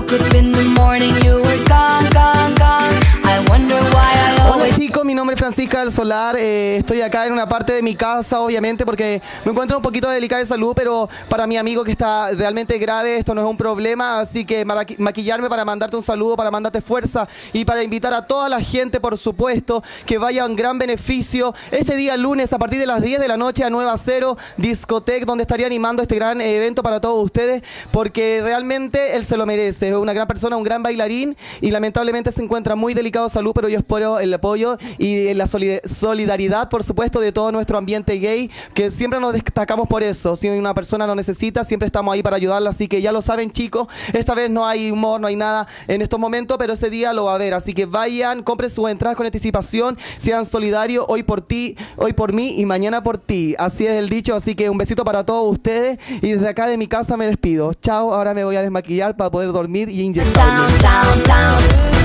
woke up in the morning, you were gone, gone, gone. I wonder why I Hola always... chicos, mi nombre es Francisca del Solar, estoy acá en una parte de mi casa obviamente porque me encuentro un poquito delicada de salud, pero para mi amigo que está realmente grave esto no es un problema, así que maquillarme para mandarte un saludo, para mandarte fuerza y para invitar a toda la gente, por supuesto, que vaya a un gran beneficio ese día lunes a partir de las 10 de la noche a Nueva Cero Discotec, donde estaría animando este gran evento para todos ustedes, porque realmente él se lo merece, es una gran persona, un gran bailarín y lamentablemente se encuentra muy delicado de salud, pero yo espero el apoyo y la solidaridad, por supuesto, de todo nuestro ambiente gay, que siempre nos destacamos por eso. Si una persona lo necesita, siempre estamos ahí para ayudarla, así que ya lo saben chicos, esta vez no hay humor, no hay nada en estos momentos, pero ese día lo va a haber, así que vayan, compren sus entradas con anticipación, sean solidarios, hoy por ti, hoy por mí y mañana por ti, así es el dicho, así que un besito para todos ustedes y desde acá de mi casa me despido. Chao, ahora me voy a desmaquillar para poder dormir y inyectarme. Down, down, down.